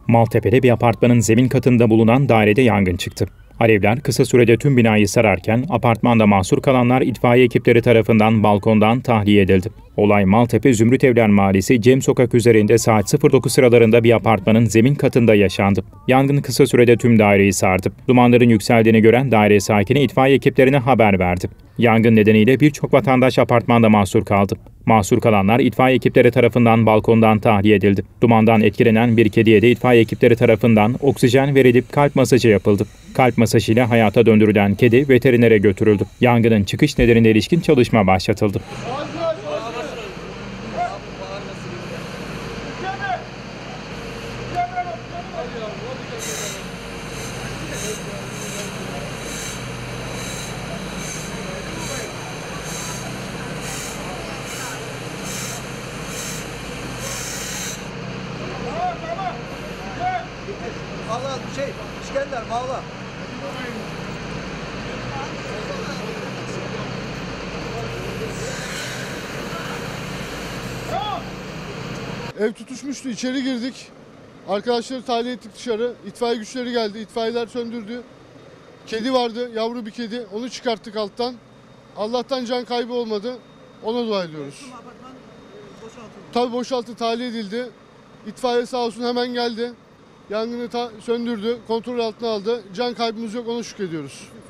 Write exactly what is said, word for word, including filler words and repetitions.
Maltepe'de bir apartmanın zemin katında bulunan dairede yangın çıktı. Alevler kısa sürede tüm binayı sararken apartmanda mahsur kalanlar itfaiye ekipleri tarafından balkondan tahliye edildi. Olay Maltepe Zümrüt Evler Mahallesi Cem Sokak üzerinde saat sıfır dokuz sıralarında bir apartmanın zemin katında yaşandı. Yangın kısa sürede tüm daireyi sardı. Dumanların yükseldiğini gören daire sakini itfaiye ekiplerine haber verdi. Yangın nedeniyle birçok vatandaş apartmanda mahsur kaldı. Mahsur kalanlar itfaiye ekipleri tarafından balkondan tahliye edildi. Dumandan etkilenen bir kediye de itfaiye ekipleri tarafından oksijen verilip kalp masajı yapıldı. Kalp masajıyla hayata döndürülen kedi veterinere götürüldü. Yangının çıkış nedenine ilişkin çalışma başlatıldı. Bağla şey, İskender bağla. Ev tutuşmuştu, içeri girdik. Arkadaşları tahliye ettik dışarı. İtfaiye güçleri geldi, itfaiyeler söndürdü. Kedi vardı, yavru bir kedi. Onu çıkarttık alttan. Allah'tan can kaybı olmadı. Ona dua ediyoruz. Apartman boşaltıldı. Tabii boşaltı, tahliye edildi. İtfaiye sağ olsun hemen geldi. Yangını söndürdü, kontrol altına aldı. Can kaybımız yok, ona şükrediyoruz.